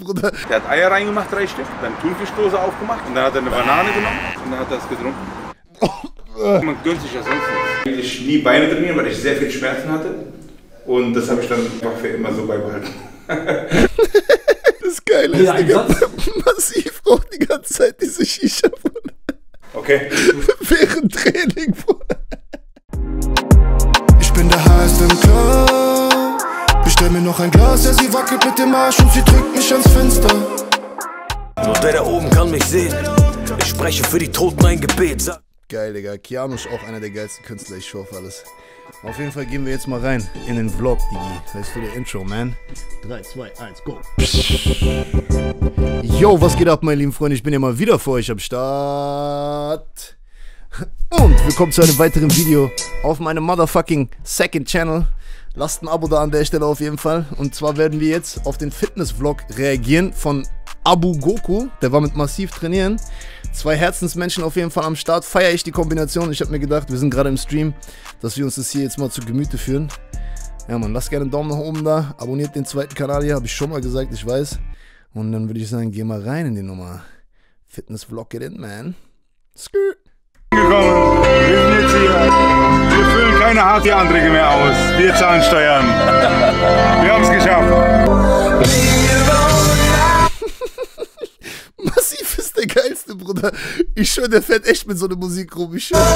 Bruder. Der hat Eier reingemacht, 3 Stück, dann Thunfischdose aufgemacht und dann hat er eine Banane genommen und dann hat er das getrunken. Man gönnt sich ja sonst nichts. Eigentlich nie Beine trainieren, weil ich sehr viel Schmerzen hatte. Und das habe ich dann einfach für immer so beibehalten. Das Geile ist, Digga, Massiv raucht die ganze Zeit diese Shisha, Bruder. Okay. Während Training, Bruder. Ich bin der heiße im Club. Bestell mir noch ein Glas, ja, sie wackelt mit dem Arsch und sie drückt mich ans Fenster. Nur der da oben kann mich sehen. Ich spreche für die Toten ein Gebet. Geil, Digga. Keanu ist auch einer der geilsten Künstler, ich schwör auf alles. Auf jeden Fall gehen wir jetzt mal rein in den Vlog, Digi. Weißt du, der Intro, man. 3, 2, 1, go. Yo, was geht ab, meine lieben Freunde? Ich bin ja mal wieder für euch am Start. Und willkommen zu einem weiteren Video auf meinem motherfucking Second Channel. Lasst ein Abo da an der Stelle auf jeden Fall. Und zwar werden wir jetzt auf den Fitness-Vlog reagieren von Abu Goku. Der war mit Massiv trainieren. 2 Herzensmenschen auf jeden Fall am Start. Feiere ich die Kombination. Ich habe mir gedacht, wir sind gerade im Stream, dass wir uns das hier jetzt mal zu Gemüte führen. Ja, man, lasst gerne einen Daumen nach oben da. Abonniert den zweiten Kanal hier, habe ich schon mal gesagt, ich weiß. Und dann würde ich sagen, geh mal rein in die Nummer. Fitness-Vlog it in, man. Skr. Gekommen. Wir sind jetzt hier. Wir füllen keine HT-Anträge mehr aus. Wir zahlen Steuern. Wir haben es geschafft. Massiv ist der geilste, Bruder. Ich schwör, der fährt echt mit so einer Musik rum. Ich schwör.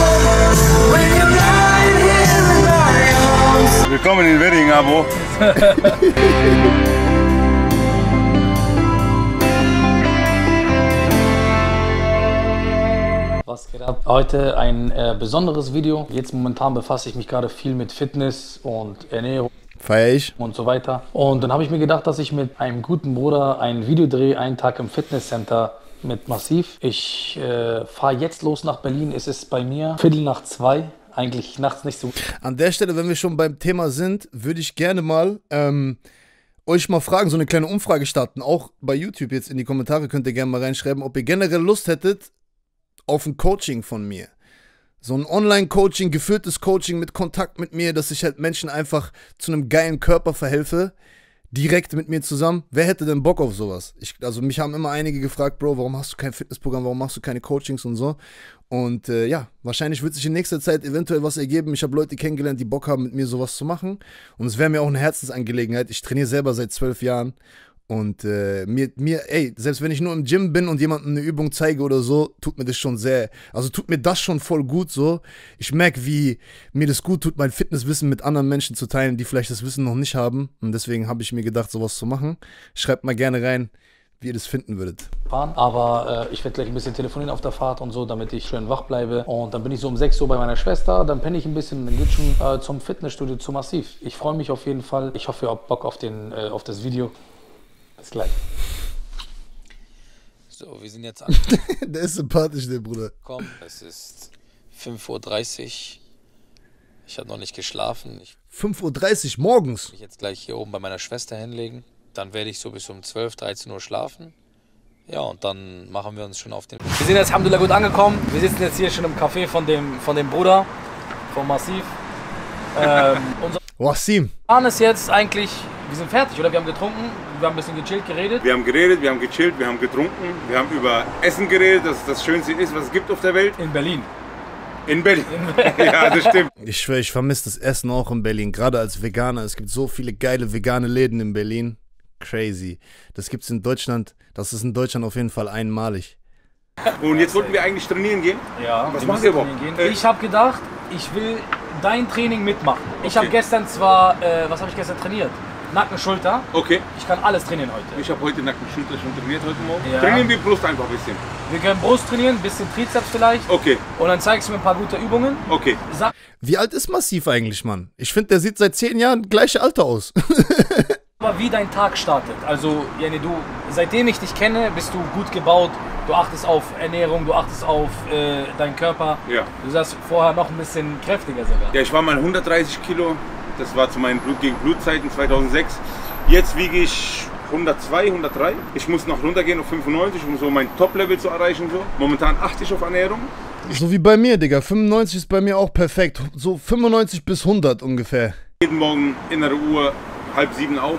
Willkommen in Wedding, Abo. Was geht ab? Heute ein besonderes Video. Jetzt momentan befasse ich mich gerade viel mit Fitness und Ernährung. Feier ich. Und so weiter. Und dann habe ich mir gedacht, dass ich mit einem guten Bruder ein Video drehe, einen Tag im Fitnesscenter mit Massiv. Ich fahre jetzt los nach Berlin. Es ist bei mir 1:45. Eigentlich nachts nicht so. An der Stelle, wenn wir schon beim Thema sind, würde ich gerne mal euch mal fragen, so eine kleine Umfrage starten. Auch bei YouTube jetzt in die Kommentare könnt ihr gerne mal reinschreiben, ob ihr generell Lust hättet auf ein Coaching von mir. So ein Online-Coaching, geführtes Coaching mit Kontakt mit mir, dass ich halt Menschen einfach zu einem geilen Körper verhelfe, direkt mit mir zusammen. Wer hätte denn Bock auf sowas? Also mich haben immer einige gefragt, Bro, warum hast du kein Fitnessprogramm, warum machst du keine Coachings und so. Und ja, wahrscheinlich wird sich in nächster Zeit eventuell was ergeben. Ich habe Leute kennengelernt, die Bock haben, mit mir sowas zu machen. Und es wäre mir auch eine Herzensangelegenheit. Ich trainiere selber seit 12 Jahren. Und ey, selbst wenn ich nur im Gym bin und jemandem eine Übung zeige oder so, tut mir das schon tut mir das schon voll gut so. Ich merke, wie mir das gut tut, mein Fitnesswissen mit anderen Menschen zu teilen, die vielleicht das Wissen noch nicht haben. Und deswegen habe ich mir gedacht, sowas zu machen. Schreibt mal gerne rein, wie ihr das finden würdet. Aber ich werde gleich ein bisschen telefonieren auf der Fahrt und so, damit ich schön wach bleibe. Und dann bin ich so um 6 Uhr bei meiner Schwester, dann penne ich ein bisschen, dann geht schon zum Fitnessstudio, zu Massiv. Ich freue mich auf jeden Fall. Ich hoffe, ihr habt Bock auf das Video. Bis gleich. So, wir sind jetzt Der ist sympathisch, der Bruder. angekommen. Es ist 5:30 Uhr. Ich habe noch nicht geschlafen. 5:30 Uhr morgens? Ich jetzt gleich hier oben bei meiner Schwester hinlegen. Dann werde ich so bis um 12, 13 Uhr schlafen. Ja, und dann machen wir uns schon auf den... Wir sind jetzt alhamdulillah gut angekommen. Wir sitzen jetzt hier schon im Café von dem Bruder, von Massiv. Unser Wassim. Plan ist jetzt eigentlich... Wir sind fertig, oder? Wir haben getrunken, wir haben ein bisschen gechillt, geredet. Wir haben geredet, wir haben gechillt, wir haben getrunken, wir haben über Essen geredet, dass es das Schönste ist, was es gibt auf der Welt. In Berlin. In Berlin. Ja, das stimmt. Ich schwöre, ich vermisse das Essen auch in Berlin, gerade als Veganer. Es gibt so viele geile vegane Läden in Berlin. Crazy. Das gibt's in Deutschland, das ist in Deutschland auf jeden Fall einmalig. Und jetzt wollten wir eigentlich trainieren gehen. Ja. Was machen wir überhaupt? Ich habe gedacht, ich will dein Training mitmachen. Ich habe gestern zwar, was habe ich gestern trainiert? Nacken, Schulter. Okay. Ich kann alles trainieren heute. Ich habe heute Nacken, Schulter schon trainiert heute Morgen. Ja. Trainieren wir Brust einfach ein bisschen. Wir können Brust trainieren, ein bisschen Trizeps vielleicht. Okay. Und dann zeigst du mir ein paar gute Übungen. Okay. Wie alt ist Massiv eigentlich, Mann? Ich finde, der sieht seit 10 Jahren gleiche Alter aus. Aber wie dein Tag startet. Also, Jenny, seitdem ich dich kenne, bist du gut gebaut. Du achtest auf Ernährung, du achtest auf deinen Körper. Ja. Du sahst vorher noch ein bisschen kräftiger sogar. Ja, ich war mal 130 Kilo. Das war zu meinen Blut-gegen-Blut-Zeiten 2006. Jetzt wiege ich 102, 103. Ich muss noch runtergehen auf 95, um so mein Top-Level zu erreichen. So. Momentan achte ich auf Ernährung. So wie bei mir, Digga. 95 ist bei mir auch perfekt. So 95 bis 100 ungefähr. Jeden Morgen innere Uhr 6:30 auf.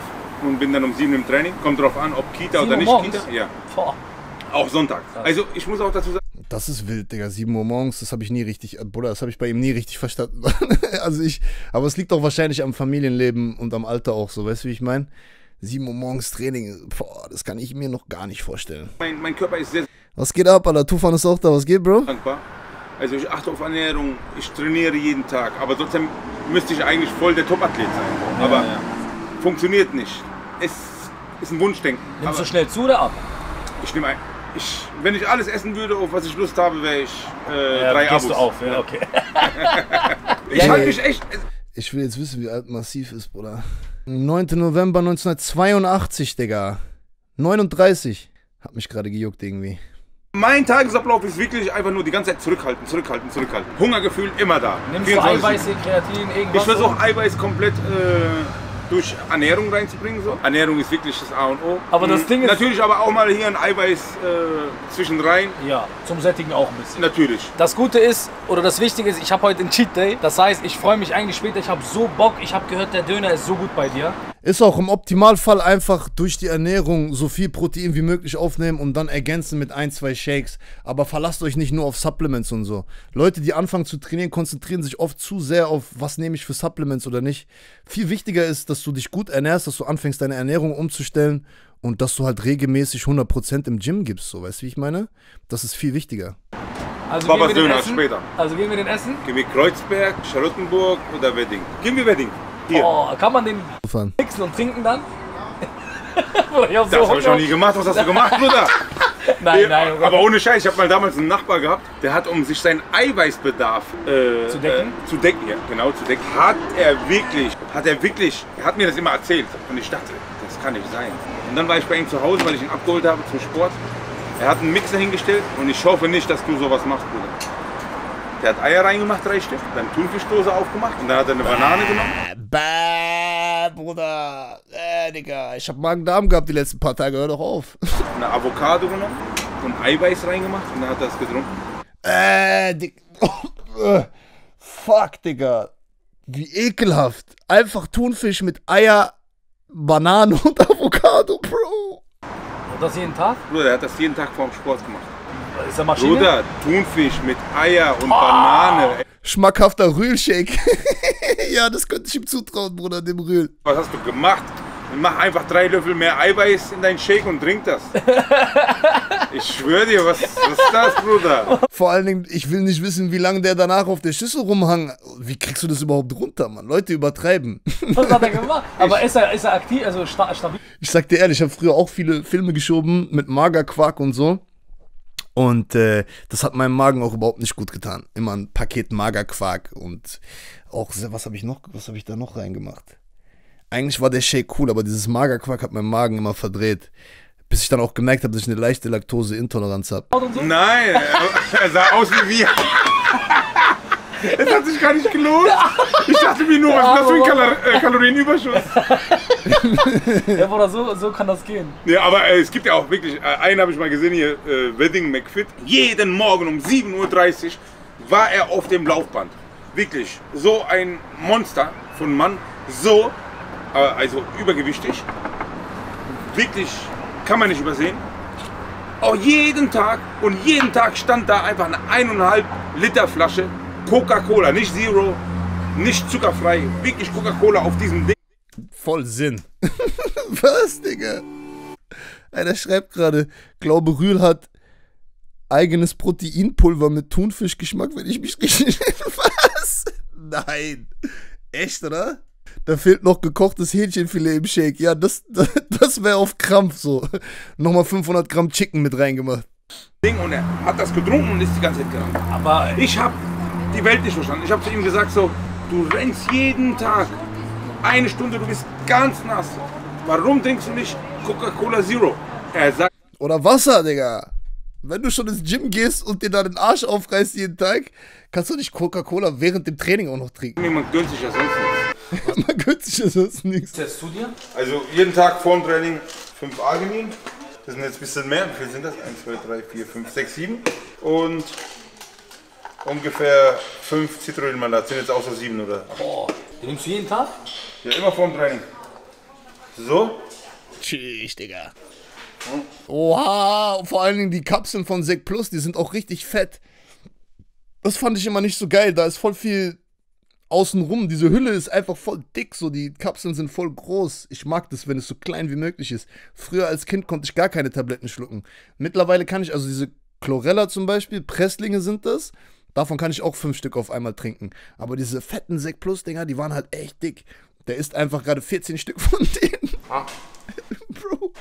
und bin dann um 7 im Training. Kommt drauf an, ob Kita oder nicht morgens? Kita. Ja. Boah. Auch Sonntag. Also ich muss auch dazu sagen, Das ist wild, Digga. 7 Uhr morgens, das habe ich nie richtig, Bruder, das habe ich bei ihm nie richtig verstanden. Aber es liegt auch wahrscheinlich am Familienleben und am Alter auch so, weißt du, wie ich meine? 7 Uhr morgens Training, boah, das kann ich mir noch gar nicht vorstellen. mein Körper ist sehr Was geht ab, Alter? Tufan ist auch da, was geht, Bro? dankbar. Also ich achte auf Ernährung, ich trainiere jeden Tag, aber trotzdem müsste ich eigentlich voll der Top-Athlet sein. Aber funktioniert nicht. Es ist ein Wunschdenken. Nimmst Aber du schnell zu oder ab? ich nehme wenn ich alles essen würde, auf was ich Lust habe, wäre ich 3 Abos. Gehst du auf, ja, okay. Ich halte mich echt. Ich will jetzt wissen, wie alt Massiv ist, Bruder. 9. November 1982, Digga. 39. Hat mich gerade gejuckt irgendwie. Mein Tagesablauf ist wirklich einfach nur die ganze Zeit zurückhalten. Hungergefühl immer da. Nimmst du 24/7. Eiweiße, Kreatin, irgendwas? Ich versuche Eiweiß komplett durch Ernährung reinzubringen. So. Ernährung ist wirklich das A und O. Aber das Ding ist... Natürlich aber auch mal hier ein Eiweiß zwischenrein. Ja, zum Sättigen auch ein bisschen. Natürlich. Das Gute ist, oder das Wichtige ist, ich habe heute einen Cheat Day. Das heißt, ich freue mich eigentlich später. Ich habe so Bock. Ich habe gehört, der Döner ist so gut bei dir. Ist auch im Optimalfall einfach durch die Ernährung so viel Protein wie möglich aufnehmen und dann ergänzen mit 1, 2 Shakes. Aber verlasst euch nicht nur auf Supplements und so. Leute, die anfangen zu trainieren, konzentrieren sich oft zu sehr auf, was nehme ich für Supplements oder nicht. Viel wichtiger ist, dass du dich gut ernährst, dass du anfängst, deine Ernährung umzustellen und dass du halt regelmäßig 100% im Gym gibst. So, weißt du, wie ich meine? Das ist viel wichtiger. Also Babas gehen wir den Döner essen? später. Also gehen wir den essen? Gehen wir Kreuzberg, Charlottenburg oder Wedding? Gehen wir Wedding. Hier. Oh, kann man den Tufan. mixen und trinken dann? Oder ich hab so Das habe ich noch Hunger. nie gemacht. Was hast du gemacht, Bruder? Nein, nein. Aber ohne Scheiß, ich habe mal damals einen Nachbar gehabt, der hat, um sich seinen Eiweißbedarf Zu decken? ja, genau, zu decken, er hat mir das immer erzählt. Und ich dachte, das kann nicht sein. Und dann war ich bei ihm zu Hause, weil ich ihn abgeholt habe zum Sport. Er hat einen Mixer hingestellt und ich hoffe nicht, dass du sowas machst, Bruder. Der hat Eier reingemacht, 3 Stück, dann Thunfischdose aufgemacht und dann hat er eine Banane genommen. Bäh, Bruder. Digga. Ich hab Magen-Darm gehabt die letzten paar Tage, hör doch auf. Eine Avocado genommen und Eiweiß reingemacht und dann hat er das getrunken. Fuck, Digga. Wie ekelhaft. Einfach Thunfisch mit Eier, Bananen und Avocado, Bro. Und das jeden Tag? Bruder, der hat das jeden Tag vorm Sport gemacht. Ist der Maschine? Bruder, Thunfisch mit Eier und Banane. Schmackhafter Rühlshake. Ja, das könnte ich ihm zutrauen, Bruder, dem Rühl. Was hast du gemacht? Mach einfach 3 Löffel mehr Eiweiß in deinen Shake und trink das. Ich schwöre dir, was ist das, Bruder? Vor allen Dingen, ich will nicht wissen, wie lange der danach auf der Schüssel rumhang. Wie kriegst du das überhaupt runter, Mann? Leute übertreiben. Was hat er gemacht? Aber ist er aktiv, also stabil? Ich sag dir ehrlich, ich habe früher auch viele Filme geschoben mit Magerquark und so. Und das hat meinem Magen auch überhaupt nicht gut getan. Immer ein Paket Magerquark und auch, was habe ich da noch reingemacht? Eigentlich war der Shake cool, aber dieses Magerquark hat meinen Magen immer verdreht. Bis ich dann auch gemerkt habe, dass ich eine leichte Laktoseintoleranz habe. Nein, er sah aus wie wir. Es hat sich gar nicht gelohnt. Ich dachte mir nur, was ist das für ein Kalorienüberschuss? Ja, Bruder, so kann das gehen. Ja, aber es gibt ja auch wirklich, einen habe ich mal gesehen hier, Wedding McFit. Jeden Morgen um 7:30 Uhr war er auf dem Laufband. Wirklich, so ein Monster von Mann, so, also übergewichtig. Wirklich, kann man nicht übersehen. Auch jeden Tag stand da einfach eine 1,5 Liter Flasche Coca-Cola, nicht Zero, nicht zuckerfrei, wirklich Coca-Cola auf diesem Ding. Voll Sinn. Was, Digga? Einer schreibt gerade, glaube Rühl hat eigenes Proteinpulver mit Thunfischgeschmack, wenn ich mich richtig... Was? Nein. Echt, oder? Da fehlt noch gekochtes Hähnchenfilet im Shake. Ja, das wäre auf Krampf so. Nochmal 500 Gramm Chicken mit reingemacht. Und er hat das getrunken und ist die ganze Zeit gerannt. Aber Ich habe die Welt nicht verstanden. Ich habe zu ihm gesagt so, du rennst jeden Tag 1 Stunde, du bist ganz nass. Warum trinkst du nicht Coca-Cola Zero? Er sagt, Oder Wasser, Digga. Wenn du schon ins Gym gehst und dir da den Arsch aufreißt jeden Tag, kannst du nicht Coca-Cola während dem Training auch noch trinken. man gönnt sich ja sonst nichts. Man gönnt sich das sonst nichts. jetzt zu dir? Also jeden Tag vor dem Training 5 Arginin. Das sind jetzt ein bisschen mehr. Wie viel sind das? 1, 2, 3, 4, 5, 6, 7. Und ungefähr 5 Citrullin-Mandat. Sind jetzt auch so 7, oder? Oh, den nimmst du jeden Tag? Ja, immer vor dem Training. So. Tschüss, Digga. Oha, vor allen Dingen die Kapseln von Sek Plus, die sind auch richtig fett. Das fand ich immer nicht so geil, da ist voll viel außenrum. Diese Hülle ist einfach voll dick, so die Kapseln sind voll groß. Ich mag das, wenn es so klein wie möglich ist. Früher als Kind konnte ich gar keine Tabletten schlucken. Mittlerweile kann ich, also diese Chlorella zum Beispiel, Presslinge sind das. Davon kann ich auch 5 Stück auf einmal trinken. Aber diese fetten Sek Plus-Dinger, die waren halt echt dick. Der isst einfach gerade 14 Stück von denen. Ah. Bro.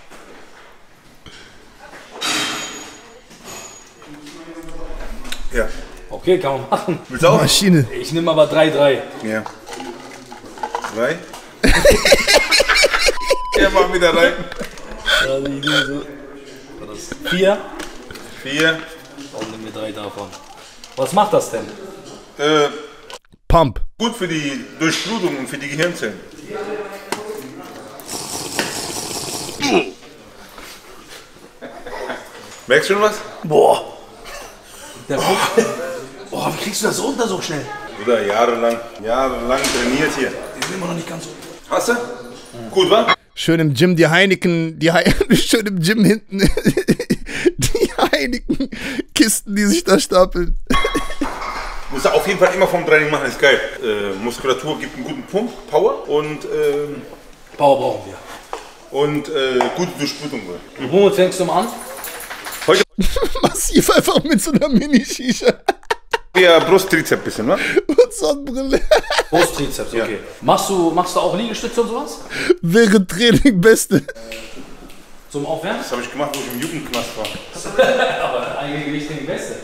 Ja. Okay, kann man machen. Willst du auch? Maschine. Ich nehme aber 3-3. Ja. 3. Ja, mach wieder rein. 4. 4. Und nimm mir 3 davon. Was macht das denn? Pump. Gut für die Durchblutung und für die Gehirnzellen. Merkst du schon was? Boah. Boah, wie kriegst du das runter so schnell? Oder jahrelang trainiert hier. Die sind immer noch nicht ganz so. Hast du? Gut, wa? Schön im Gym die Heineken, schön im Gym hinten die Heineken-Kisten, die sich da stapeln. Musst du auf jeden Fall immer vom Training machen, ist geil. Muskulatur gibt einen guten Pump, Power und Power brauchen wir. Gute Durchblutung. Und womit fängst du mal an? Heute Massiv einfach mit so einer Mini-Shisha ja Brust-Trizeps bisschen, ne? und Sonnenbrille. Brusttrizeps, okay. Machst du auch Liegestütze und sowas? Während Training Beste. Zum Aufwärmen? Das habe ich gemacht, wo ich im Jugendknast war. Aber eigentlich Gewicht die Beste.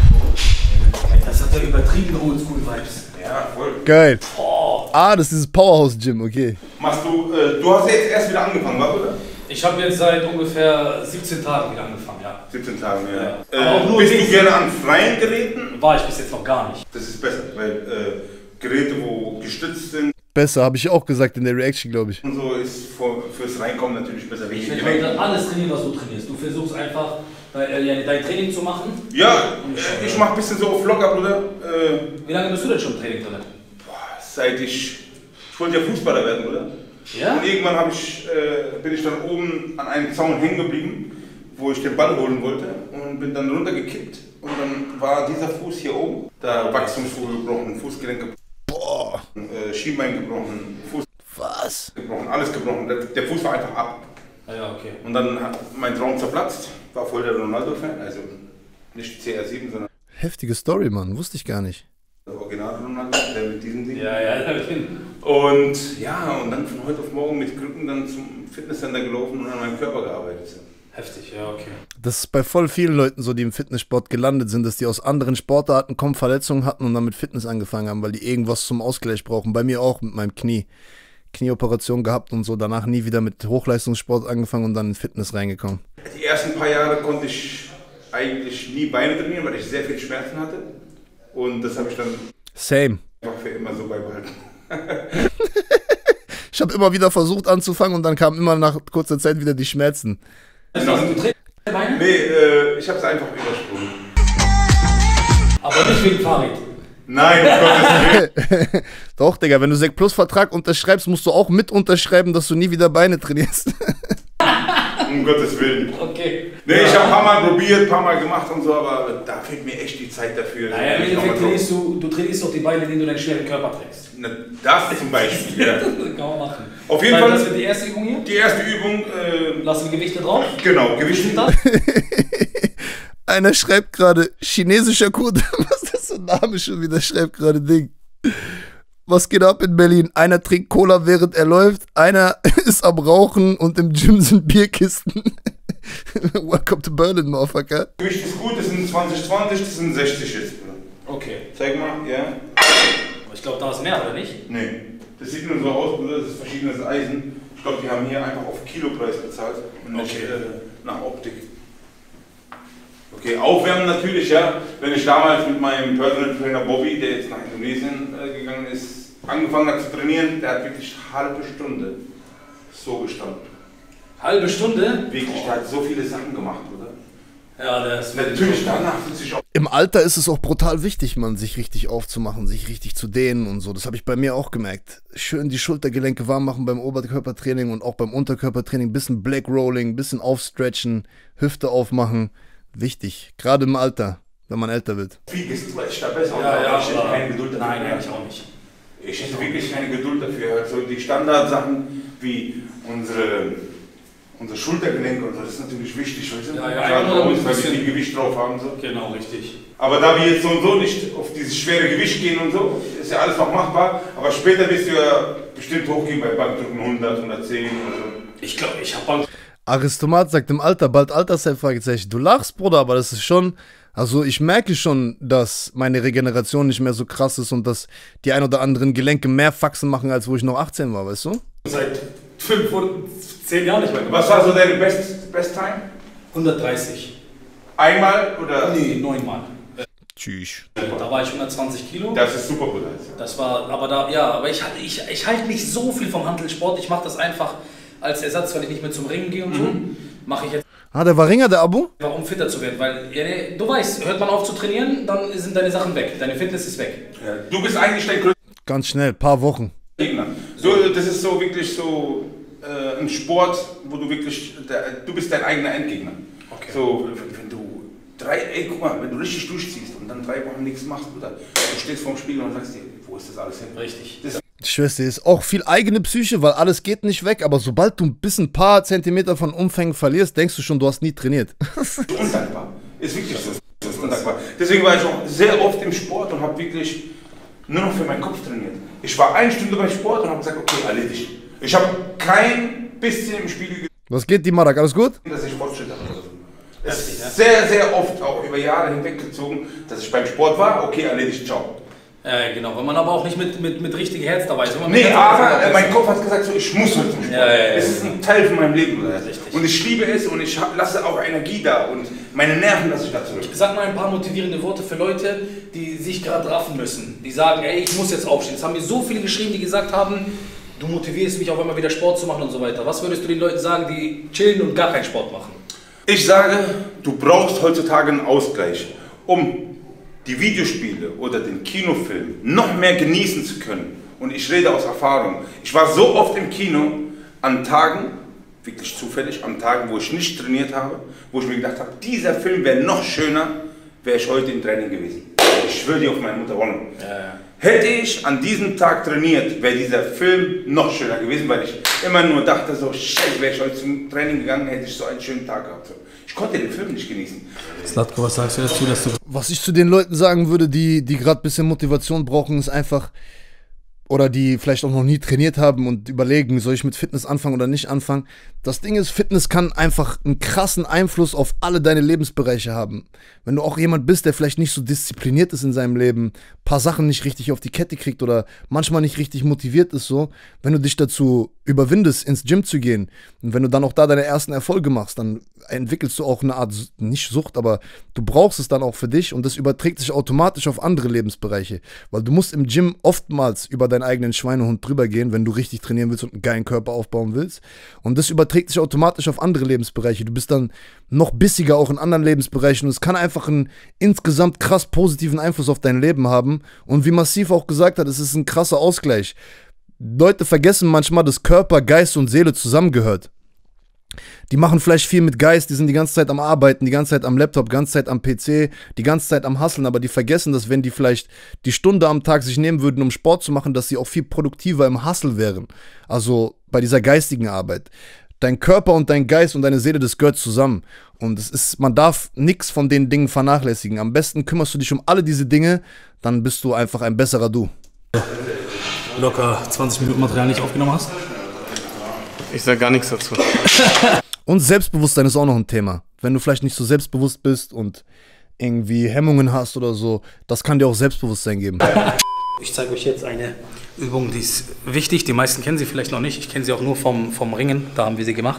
Das hat ja übertrieben Oldschool-Vibes. Ja, voll. Geil. Ah, das ist dieses Powerhouse-Gym, okay. Machst du, du hast ja jetzt erst wieder angefangen, oder? Ich habe jetzt seit ungefähr 17 Tagen wieder angefangen, ja. 17 Tage, ja. Aber auch nur bist du wegen- gerne an freien Geräten? War ich bis jetzt noch gar nicht. Das ist besser, weil Geräte, wo gestützt sind Besser, habe ich auch gesagt in der Reaction, glaube ich. und so, ist fürs Reinkommen natürlich besser. Ich will heute alles trainieren, was du trainierst. Du versuchst einfach dein Training zu machen. Ja, ich mach ein bisschen so auf locker, Bruder. Wie lange bist du denn schon im Training drin? Seit ich wollte ja Fußballer werden, oder? Ja? Und irgendwann bin ich dann oben an einem Zaun hängen geblieben, wo ich den Ball holen wollte und bin dann runtergekippt. Und dann war dieser Fuß hier oben, da Wachstumsfuß gebrochen, Fußgelenk gebrochen, Boah, Schienbein gebrochen, Fuß was? gebrochen, alles gebrochen. Der Fuß war einfach ab. Ja, okay. Und dann hat mein Traum zerplatzt, war voll der Ronaldo-Fan, also nicht CR7, sondern Heftige Story, Mann. Wusste ich gar nicht. der Original Ronaldo, der mit diesem Ding. Ja, ich bin. Und ja, und dann von heute auf morgen mit Krücken dann zum Fitnesscenter gelaufen und an meinem Körper gearbeitet. Heftig, ja, okay. Das ist bei voll vielen Leuten so, die im Fitnesssport gelandet sind, dass die aus anderen Sportarten kommen, Verletzungen hatten und dann mit Fitness angefangen haben, weil die irgendwas zum Ausgleich brauchen. Bei mir auch mit meinem Knie. Knieoperation gehabt und so, danach nie wieder mit Hochleistungssport angefangen und dann in Fitness reingekommen. Die ersten paar Jahre konnte ich eigentlich nie Beine trainieren, weil ich sehr viel Schmerzen hatte. Und das habe ich dann Same. einfach für immer so beibehalten. Ich habe immer wieder versucht anzufangen und dann kamen immer nach kurzer Zeit wieder die Schmerzen. Also, du trainierst Beine? Nee, ich habe es einfach übersprungen. Aber nicht wegen Farid. Nein, um Gottes Willen. Doch, Digga, wenn du Sek Plus Vertrag unterschreibst, musst du auch mit unterschreiben, dass du nie wieder Beine trainierst. Um Gottes Willen. Okay. Nee, ich habe ein paar Mal probiert, ein paar Mal gemacht und so, aber da fehlt mir echt die Zeit dafür. Naja, im Endeffekt trainierst du trainierst doch die Beine, denen du deinen schweren Körper trägst. Na, das zum Beispiel, ja. Das kann man machen. Auf jeden Fall. Das wird die erste Übung hier. Die erste Übung, Lassen wir Gewichte drauf. genau, Gewicht. Das? Einer schreibt gerade chinesischer Code. Was ist das für ein Name schon wieder? Schreibt gerade Ding. Was geht ab in Berlin? Einer trinkt Cola, während er läuft. Einer ist am Rauchen und im Gym sind Bierkisten. Welcome to Berlin, Motherfucker. Gewicht ist gut, das sind 20, das sind 60 jetzt. Okay. Zeig mal, ja. Aber ich glaube, da ist mehr, oder nicht? Nee, das sieht nur so aus, Bruder, das ist verschiedenes Eisen. Ich glaube, die haben hier einfach auf Kilopreis bezahlt und nicht Okay. nach Optik. Okay, aufwärmen natürlich, ja. Wenn ich damals mit meinem Personal Trainer Bobby, der jetzt nach Indonesien gegangen ist, angefangen hat zu trainieren, der hat wirklich eine halbe Stunde so gestanden. Halbe Stunde? Wirklich, der hat so viele Sachen gemacht, oder? Ja, der ist Natürlich, danach fühlt sich auch. Im Alter ist es auch brutal wichtig, man, sich richtig aufzumachen, sich richtig zu dehnen und so. Das habe ich bei mir auch gemerkt. Schön die Schultergelenke warm machen beim Oberkörpertraining und auch beim Unterkörpertraining. Bisschen Black Rolling, bisschen aufstretchen, Hüfte aufmachen. Wichtig, gerade im Alter, wenn man älter wird. Viel gestretcht, da besser. Ja, ich hätte keine Geduld dafür. Nein, eigentlich auch nicht. Ich hätte wirklich keine Geduld dafür. Also die Standardsachen wie unsere Schultergelenke und so, das ist natürlich wichtig, weißt du? Ja, Gerade bei uns, weil wir viel Gewicht drauf haben. So. Genau, richtig. Aber da wir jetzt so und so nicht auf dieses schwere Gewicht gehen und so, ist ja alles noch machbar. Aber später wirst du ja bestimmt hochgehen bei Bankdrücken 100, 110 oder so. Ich glaube, ich habe Bank. Aristomat sagt im Alter, bald Alterszeit, Fragezeichen. Du lachst, Bruder, aber das ist schon, also ich merke schon, dass meine Regeneration nicht mehr so krass ist und dass die ein oder anderen Gelenke mehr Faxen machen, als wo ich noch 18 war, weißt du? Seit 5 oder 10 Jahren nicht mehr gemacht. Was war so deine Best Time? 130. Einmal oder? Nee, 9-mal. Tschüss. Da war ich 120 Kilo. Das ist super gut. Das war, aber da, ja, aber ich halte nicht so viel vom Hantelsport. Ich mache das einfach als Ersatz, weil ich nicht mehr zum Ringen gehe und so. Mache ich jetzt, Ah, der war Ringer, der Abo? um fitter zu werden. Weil, ja, du weißt, hört man auf zu trainieren, dann sind deine Sachen weg. Deine Fitness ist weg. Ja. Du bist eigentlich dein größter Ganz schnell, paar Wochen. Gegner. So, das ist so wirklich so ein Sport, wo du wirklich, du bist dein eigener Endgegner. Okay. So, wenn du guck mal, wenn du richtig durchziehst und dann 3 Wochen nichts machst, oder du stehst vorm Spiegel und sagst dir, wo ist das alles hin? Richtig. Das Ich schwör's dir, ist auch viel eigene Psyche, weil alles geht nicht weg, aber sobald du ein paar Zentimeter von Umfängen verlierst, denkst du schon, du hast nie trainiert. ist undankbar. Ist wirklich so. Das ist undankbar. Deswegen war ich auch sehr oft im Sport und habe wirklich nur noch für meinen Kopf trainiert. Ich war 1 Stunde beim Sport und habe gesagt, okay, erledigt. Ich habe kein bisschen im Spiegel gesehen, Was geht, die Marak? Alles gut? dass ich Fortschritt habe. Es ist sehr, sehr oft auch über Jahre hinweg gezogen, dass ich beim Sport war, okay, erledigt, ciao. Ja, genau. Wenn man aber auch nicht mit richtigem Herz dabei ist. Nee, aber mein Kopf hat gesagt, so, ich muss heute zum Sport. Ja. Es ist ein Teil von meinem Leben. Richtig. Und ich liebe es und ich lasse auch Energie da und meine Nerven lasse ich da zurück. Sag mal ein paar motivierende Worte für Leute, die sich gerade raffen müssen. Die sagen, ey, ich muss jetzt aufstehen. Es haben mir so viele geschrieben, die gesagt haben, du motivierst mich auch immer wieder Sport zu machen und so weiter. Was würdest du den Leuten sagen, die chillen und gar keinen Sport machen? Ich sage, du brauchst heutzutage einen Ausgleich, um die Videospiele oder den Kinofilm noch mehr genießen zu können. Und ich rede aus Erfahrung. Ich war so oft im Kino an Tagen, wirklich zufällig, an Tagen, wo ich nicht trainiert habe, wo ich mir gedacht habe, dieser Film wäre noch schöner, wäre ich heute im Training gewesen. Ich schwöre dir auf meine Mutter Wohnung. Ja. Hätte ich an diesem Tag trainiert, wäre dieser Film noch schöner gewesen, weil ich immer nur dachte, so, scheiße, wäre ich heute zum Training gegangen, hätte ich so einen schönen Tag gehabt. Ich konnte den Film nicht genießen. Slatko, was sagst du dazu, dass du... Was ich zu den Leuten sagen würde, die gerade ein bisschen Motivation brauchen, ist einfach, oder die vielleicht auch noch nie trainiert haben und überlegen, soll ich mit Fitness anfangen oder nicht anfangen. Das Ding ist, Fitness kann einfach einen krassen Einfluss auf alle deine Lebensbereiche haben. Wenn du auch jemand bist, der vielleicht nicht so diszipliniert ist in seinem Leben, ein paar Sachen nicht richtig auf die Kette kriegt oder manchmal nicht richtig motiviert ist so, wenn du dich dazu überwindest, ins Gym zu gehen und wenn du dann auch da deine ersten Erfolge machst, dann entwickelst du auch eine Art, nicht Sucht, aber du brauchst es dann auch für dich und das überträgt sich automatisch auf andere Lebensbereiche, weil du musst im Gym oftmals über deinen eigenen Schweinehund drüber gehen, wenn du richtig trainieren willst und einen geilen Körper aufbauen willst und das überträgt sich automatisch auf andere Lebensbereiche. Du bist dann noch bissiger auch in anderen Lebensbereichen und es kann einfach einen insgesamt krass positiven Einfluss auf dein Leben haben und wie Massiv auch gesagt hat, es ist ein krasser Ausgleich. Leute vergessen manchmal, dass Körper, Geist und Seele zusammengehört. Die machen vielleicht viel mit Geist, die sind die ganze Zeit am Arbeiten, die ganze Zeit am Laptop, die ganze Zeit am PC, die ganze Zeit am Hustlen, aber die vergessen, dass wenn die vielleicht die Stunde am Tag sich nehmen würden, um Sport zu machen, dass sie auch viel produktiver im Hustle wären. Also bei dieser geistigen Arbeit. Dein Körper und dein Geist und deine Seele, das gehört zusammen. Und es ist, man darf nichts von den Dingen vernachlässigen. Am besten kümmerst du dich um alle diese Dinge, dann bist du einfach ein besserer Du. locker 20 Minuten Material nicht aufgenommen hast? Ich sag gar nichts dazu. Und Selbstbewusstsein ist auch noch ein Thema. Wenn du vielleicht nicht so selbstbewusst bist und irgendwie Hemmungen hast oder so, das kann dir auch Selbstbewusstsein geben. Ich zeige euch jetzt eine Übung, die ist wichtig. Die meisten kennen sie vielleicht noch nicht. Ich kenne sie auch nur vom Ringen. Da haben wir sie gemacht.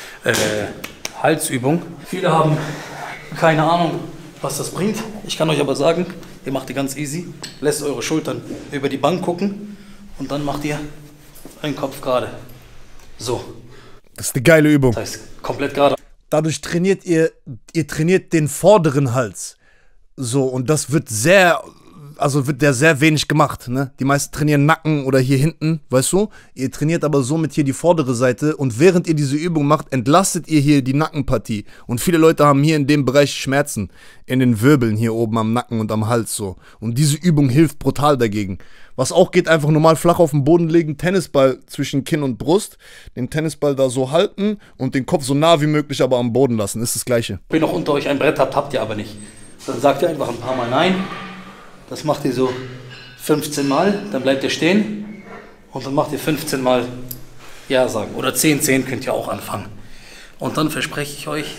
Halsübung. Viele haben keine Ahnung, was das bringt. Ich kann euch aber sagen, ihr macht die ganz easy. Lässt eure Schultern über die Bank gucken und dann macht ihr einen Kopf gerade. So. Das ist eine geile Übung. Das heißt, komplett gerade. dadurch trainiert ihr trainiert den vorderen Hals. So, und das wird wird der sehr wenig gemacht, ne? Die meisten trainieren Nacken oder hier hinten, weißt du? Ihr trainiert aber somit hier die vordere Seite und während ihr diese Übung macht, entlastet ihr hier die Nackenpartie. Und viele Leute haben hier in dem Bereich Schmerzen, in den Wirbeln hier oben am Nacken und am Hals so. Und diese Übung hilft brutal dagegen. Was auch geht, einfach normal flach auf den Boden legen, Tennisball zwischen Kinn und Brust, den Tennisball da so halten und den Kopf so nah wie möglich aber am Boden lassen, ist das Gleiche. Wenn ihr noch unter euch ein Brett habt, habt ihr aber nicht. Dann sagt ihr einfach ein paar Mal nein. Das macht ihr so 15 Mal, dann bleibt ihr stehen und dann macht ihr 15 Mal ja sagen. Oder 10 könnt ihr auch anfangen. Und dann verspreche ich euch,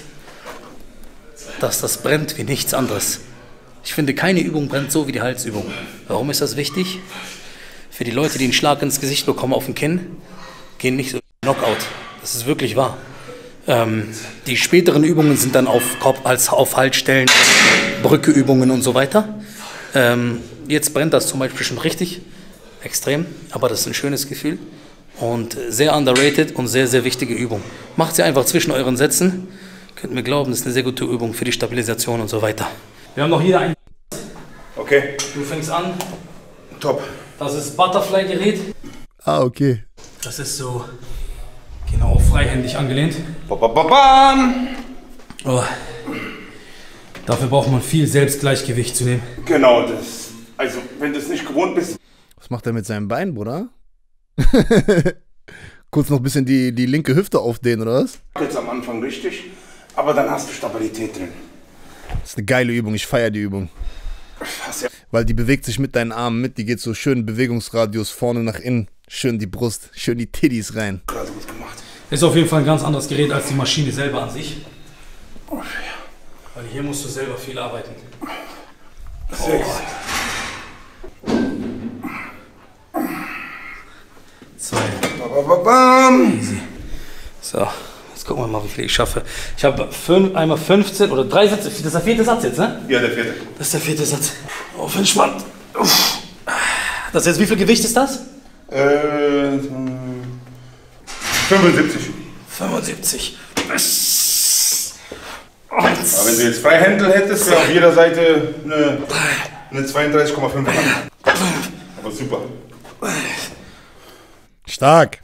dass das brennt wie nichts anderes. Ich finde, keine Übung brennt so wie die Halsübung. Warum ist das wichtig? Für die Leute, die einen Schlag ins Gesicht bekommen auf dem Kinn, gehen nicht so Knockout. Das ist wirklich wahr. Die späteren Übungen sind dann auf Kopf, als auf Halsstellen, Brückeübungen und so weiter. Jetzt brennt das zum Beispiel schon richtig, extrem, aber das ist ein schönes Gefühl und sehr underrated und sehr, sehr wichtige Übung. Macht sie einfach zwischen euren Sätzen, könnt mir glauben, das ist eine sehr gute Übung für die Stabilisation und so weiter. Wir haben noch jeder ein. Okay. Du fängst an. Top. Das ist Butterfly-Gerät. Ah, okay. Das ist so genau freihändig angelehnt. Bam. Oh. Dafür braucht man viel Selbstgleichgewicht zu nehmen. Genau das. Also, wenn du es nicht gewohnt bist. Was macht er mit seinem Bein, Bruder? Kurz noch ein bisschen die linke Hüfte aufdehnen, oder was? Jetzt am Anfang richtig, aber dann hast du Stabilität drin. Das ist eine geile Übung, ich feiere die Übung. Ja. Weil die bewegt sich mit deinen Armen mit, die geht so schön Bewegungsradius vorne nach innen. Schön die Brust, schön die Titties rein. Gerade gut gemacht. Ist auf jeden Fall ein ganz anderes Gerät als die Maschine selber an sich. Oh, ja. Weil hier musst du selber viel arbeiten. Oh. 2. Bam. Easy. So, jetzt gucken wir mal, wie viel ich schaffe. Ich habe einmal 15 oder 3 Sätze. Das ist der 4. Satz jetzt, ne? Ja, der 4. Das ist der 4. Satz. Auf entspannt. Uff. Das ist jetzt, wie viel Gewicht ist das? 75. 75. Aber wenn du jetzt Freihändel hättest, wäre auf jeder Seite eine 32,5. Aber super. Stark.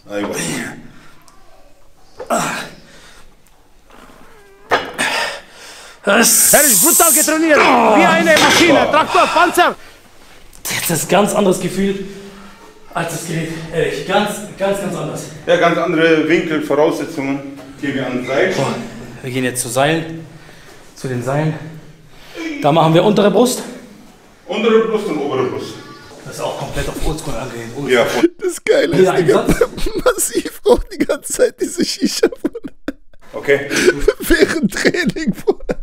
Herrlich, brutal getrainiert. Wie eine Maschine. Traktor, Panzer. Das ist ein ganz anderes Gefühl als das Gerät. Ehrlich, ganz anders. Ja, ganz andere Winkel, Voraussetzungen. Hier wir an Seil. Wir gehen jetzt zu den Seilen. Da machen wir untere Brust. Untere Brust und obere Brust. Das ist auch komplett auf Oldschool angelehnt. Ja, Das Geile ist, Digga, Massiv braucht die ganze Zeit diese Shisha, Bruder. okay. Während Training, Bruder.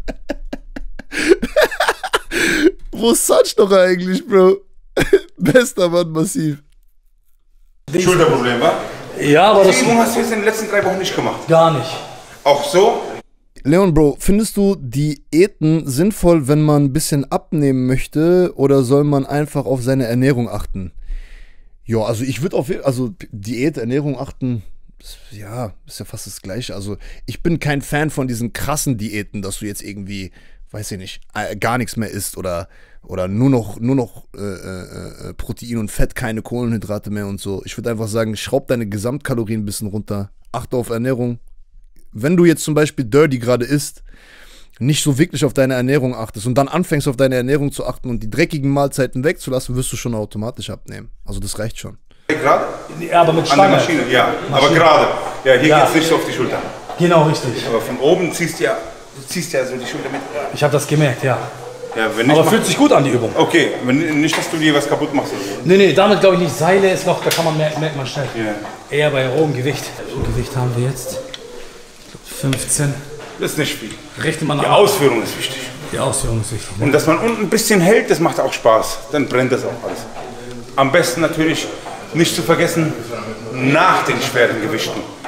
Wo ist Satsch noch eigentlich, Bro? Bester Mann, Massiv. Schulterproblem, wa? Ja, aber das Die Übung hast du jetzt in den letzten 3 Wochen nicht gemacht. gar nicht. Auch so? Leon, Bro, findest du Diäten sinnvoll, wenn man ein bisschen abnehmen möchte, oder soll man einfach auf seine Ernährung achten? Ja, also ich würde also Diät, Ernährung achten, ist ja fast das Gleiche. Also ich bin kein Fan von diesen krassen Diäten, dass du jetzt irgendwie, weiß ich nicht, gar nichts mehr isst oder nur noch Protein und Fett, keine Kohlenhydrate mehr und so. Ich würde einfach sagen, schraub deine Gesamtkalorien ein bisschen runter, achte auf Ernährung. Wenn du jetzt zum Beispiel Dirty gerade isst, nicht so wirklich auf deine Ernährung achtest und dann anfängst auf deine Ernährung zu achten und die dreckigen Mahlzeiten wegzulassen, wirst du schon automatisch abnehmen. Also das reicht schon. Gerade? Ja, aber mit An der Stange. Maschine, ja. Aber gerade. Ja, hier Ja. geht's nicht so auf die Schulter. Genau, richtig. Aber von oben ziehst du ja so die Schulter mit. Ich habe das gemerkt, ja. Ja, wenn nicht, Aber fühlt sich gut an, die Übung. okay, wenn nicht, dass du dir was kaputt machst. Nee, damit glaube ich nicht. Seile ist noch, da kann man merkt man schnell. Ja. Eher bei rohem Gewicht. Gewicht haben wir jetzt. Ich glaube 15. Das ist nicht viel. Rechnet man Die ab. Ausführung ist wichtig. Die Ausführung ist wichtig. Ne? Und dass man unten ein bisschen hält, das macht auch Spaß. Dann brennt das auch alles. Am besten natürlich nicht zu vergessen, nach den schweren Gewichten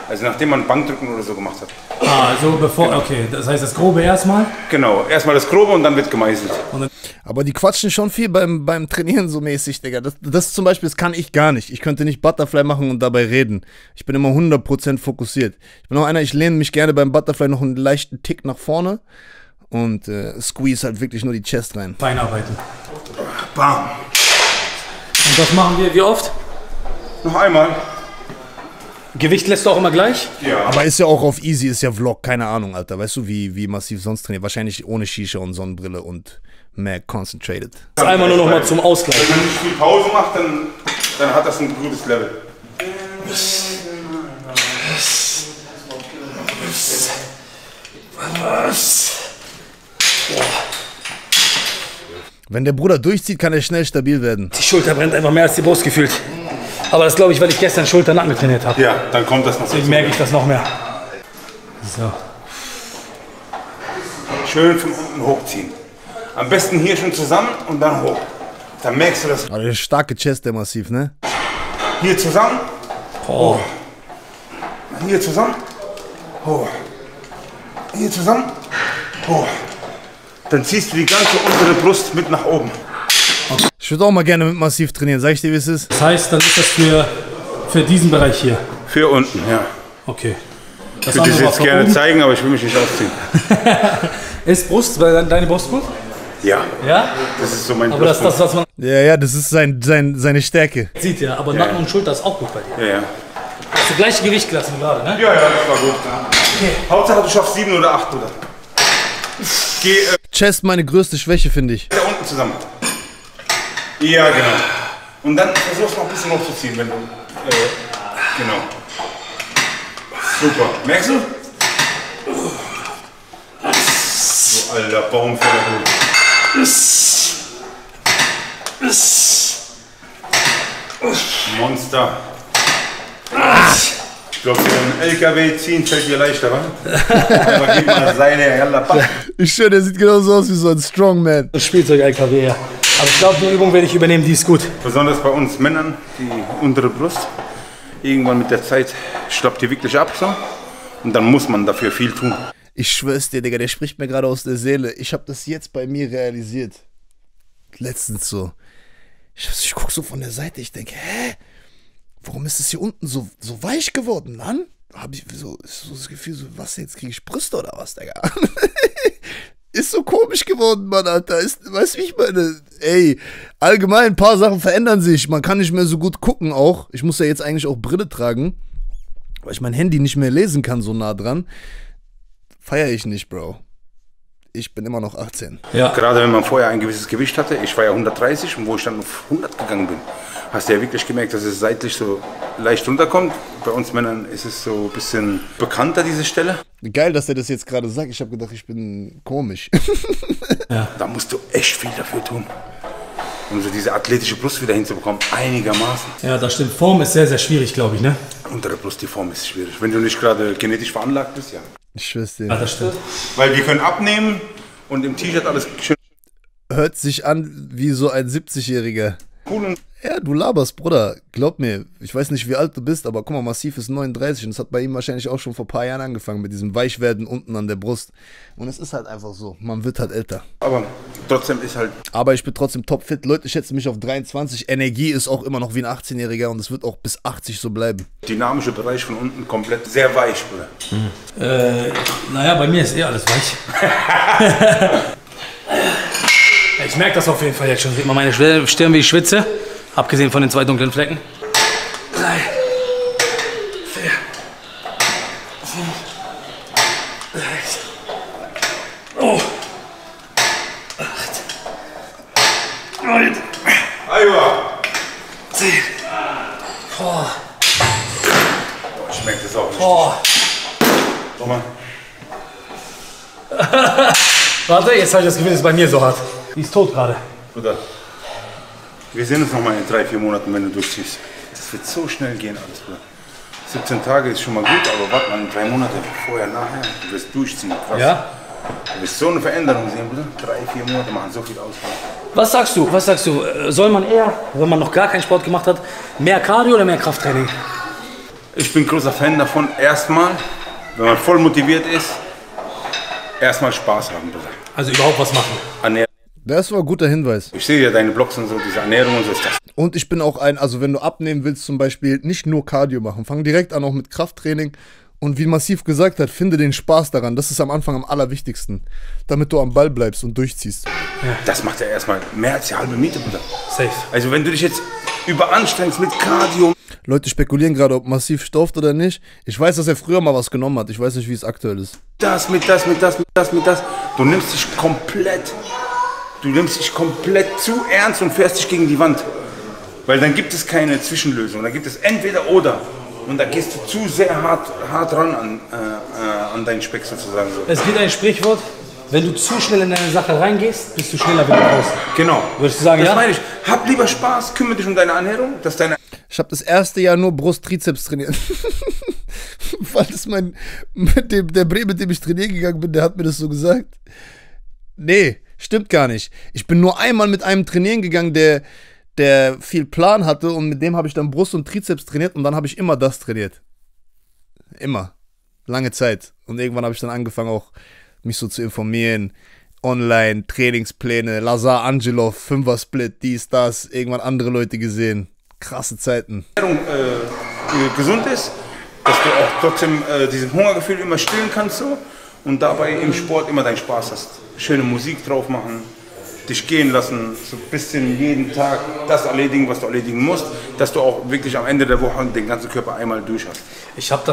Also nachdem man Bankdrücken oder so gemacht hat. Ah, also bevor, okay, das heißt das Grobe erstmal? Genau, erstmal das Grobe und dann wird gemeißelt. Aber die quatschen schon viel beim Trainieren so mäßig, Digga. Das zum Beispiel, das kann ich gar nicht. Ich könnte nicht Butterfly machen und dabei reden. Ich bin immer 100% fokussiert. Ich bin auch einer, ich lehne mich gerne beim Butterfly noch einen leichten Tick nach vorne und squeeze halt wirklich nur die Chest rein. Feinarbeiten. Bam. Und das machen wir wie oft? Noch einmal. Gewicht lässt du auch immer gleich? Ja. Aber ist ja auch auf easy, ist ja Vlog, keine Ahnung, Alter. Weißt du, wie massiv sonst trainiert? Wahrscheinlich ohne Shisha und Sonnenbrille und mehr concentrated. Das ist einmal nur noch mal zum Ausgleich. Wenn man nicht viel Pause macht, dann hat das ein gutes Level. Wenn der Bruder durchzieht, kann er schnell stabil werden. Die Schulter brennt einfach mehr als die Brust gefühlt. Aber das glaube ich, weil ich gestern Schulter-Nacken trainiert habe. Ja, dann kommt das noch so. Deswegen merke ich das noch mehr. So. Schön von unten hochziehen. Am besten hier schon zusammen und dann hoch. Dann merkst du das. Aber der starke Chest, der massiv, ne? Hier zusammen. Oh. Hier zusammen. Hoch. Hier zusammen. Hoch. Dann ziehst du die ganze untere Brust mit nach oben. Ich würde auch mal gerne mit massiv trainieren, sag ich dir, wie es ist. Das heißt, dann ist das für diesen Bereich hier. Für unten, ja. Okay. Ich würde das jetzt gerne zeigen, aber ich will mich nicht ausziehen. Ist Brust, deine Brust gut? Ja. Ja? Das ist so mein Aber das ist das, was man Ja, das ist seine Stärke. sieht, ja. Aber Nacken und Schulter ist auch gut bei dir. Ja, ja. Hast du gleiche Gewicht gelassen gerade, ne? Ja, das war gut. Okay. Hauptsache du schaffst 7 oder 8, Bruder. Geh Chest meine größte Schwäche, finde ich. da unten zusammen. Ja, genau. Und dann versuchst du noch ein bisschen hochzuziehen, wenn du. Genau. Super. Merkst du? So, alter Baumfäller, du. Monster. Ich glaube, so ein LKW ziehen fällt dir leichter, wa? Aber gib mal Seile, yalla, pack. Ich schwöre, der sieht genauso aus wie so ein Strongman. Das Spielzeug-LKW, ja. Aber ich glaube, die Übung werde ich übernehmen, die ist gut. Besonders bei uns Männern, die untere Brust. Irgendwann mit der Zeit schlappt die wirklich ab, so. Und dann muss man dafür viel tun. Ich schwör's dir, Digga, der spricht mir gerade aus der Seele. Ich habe das jetzt bei mir realisiert. Letztens so. Ich guck so von der Seite, ich denke, hä? Warum ist es hier unten so weich geworden, Mann? Habe ich so das Gefühl, so, was, jetzt kriege ich Brüste oder was, Digga? Ist so komisch geworden, Mann, Alter. Weißt du, wie ich meine? Ey, allgemein, ein paar Sachen verändern sich. Man kann nicht mehr so gut gucken auch. Ich muss ja jetzt eigentlich auch Brille tragen, weil ich mein Handy nicht mehr lesen kann so nah dran. Feier ich nicht, Bro. Ich bin immer noch 18. Ja. Gerade wenn man vorher ein gewisses Gewicht hatte, ich war ja 130 und wo ich dann auf 100 gegangen bin, hast du ja wirklich gemerkt, dass es seitlich so leicht runterkommt. Bei uns Männern ist es so ein bisschen bekannter, diese Stelle. Geil, dass er das jetzt gerade sagt. Ich habe gedacht, ich bin komisch. Da musst du echt viel dafür tun, um so diese athletische Brust wieder hinzubekommen, einigermaßen. Ja, das stimmt. Form ist sehr, sehr schwierig, glaube ich, ne? Untere Brust, die Form ist schwierig. Wenn du nicht gerade genetisch veranlagt bist, ja. Ich schwör's dir. Ja, das stimmt. Weil wir können abnehmen und im T-Shirt alles schön Hört sich an wie so ein 70-Jähriger. cool und Ja, du laberst, Bruder. Glaub mir, ich weiß nicht, wie alt du bist, aber guck mal, Massiv ist 39 und das hat bei ihm wahrscheinlich auch schon vor ein paar Jahren angefangen mit diesem Weichwerden unten an der Brust. Und es ist halt einfach so, man wird halt älter. aber trotzdem ist halt Aber ich bin trotzdem topfit. Leute schätzen mich auf 23. Energie ist auch immer noch wie ein 18-Jähriger und es wird auch bis 80 so bleiben. dynamische Bereich von unten komplett sehr weich, Bruder. Naja, bei mir ist eh alles weich. Ich merke das auf jeden Fall jetzt schon. Sieht man meine Stirn, wie ich schwitze. Abgesehen von den 2 dunklen Flecken. 3, 4, 5, 6, oh, 8, 9, Aywa! 10. Boah, Ich merke das auch nicht. boah. Schau mal. Warte, jetzt habe ich das Gefühl, es ist bei mir so hart. Die ist tot gerade. Bruder, wir sehen uns noch mal in 3-4 Monaten, wenn du durchziehst. Das wird so schnell gehen alles, Bruder. 17 Tage ist schon mal gut, aber warte mal, in 3 Monate, vorher, nachher, du wirst durchziehen. Krass. Ja? Du wirst so eine Veränderung sehen, Bruder. 3-4 Monate machen so viel aus. Was sagst du? Was sagst du? Soll man eher, wenn man noch gar keinen Sport gemacht hat, mehr Cardio oder mehr Krafttraining? Ich bin großer Fan davon, erstmal, wenn man voll motiviert ist, erstmal Spaß haben. Bitte. Also überhaupt was machen. Ernährung. Das war ein guter Hinweis. Ich sehe ja deine Blogs und so, diese Ernährung und so ist das. Und ich bin auch also wenn du abnehmen willst zum Beispiel, nicht nur Cardio machen. Fang direkt an auch mit Krafttraining. Und wie Massiv gesagt hat, finde den Spaß daran. Das ist am Anfang am allerwichtigsten. Damit du am Ball bleibst und durchziehst. Ja. Das macht ja erstmal mehr als die halbe Miete, Bruder. Safe. Also wenn du dich jetzt überanstrengst mit Cardio. Leute spekulieren gerade, ob Massiv stauft oder nicht. Ich weiß, dass er früher mal was genommen hat. Ich weiß nicht, wie es aktuell ist. Das. Du nimmst dich komplett zu ernst und fährst dich gegen die Wand. Weil dann gibt es keine Zwischenlösung. Dann gibt es entweder oder. Und da gehst du zu sehr hart ran an deinen Speck sozusagen. Es gibt ein Sprichwort, wenn du zu schnell in eine Sache reingehst, bist du schneller wieder raus. Genau. Würdest du sagen, das ja? meine ich. Hab lieber Spaß, kümmere dich um deine Ernährung. Ich habe das erste Jahr nur Brust-Trizeps trainiert. Weil das der Bre, mit dem ich trainieren gegangen bin, der hat mir das so gesagt. Nee, stimmt gar nicht. Ich bin nur einmal mit einem trainieren gegangen, der viel Plan hatte und mit dem habe ich dann Brust und Trizeps trainiert und dann habe ich immer das trainiert. Immer. Lange Zeit. Und irgendwann habe ich dann angefangen auch mich so zu informieren. Online, Trainingspläne, Lazar Angelov, 5er-Split, dies, das. Irgendwann andere Leute gesehen. Krasse Zeiten. Gesund ist, dass du auch trotzdem diesen Hungergefühl immer stillen kannst so und dabei im Sport immer deinen Spaß hast. Schöne Musik drauf machen. Dich gehen lassen, so ein bisschen jeden Tag das erledigen, was du erledigen musst, dass du auch wirklich am Ende der Woche den ganzen Körper einmal durch hast. Ich habe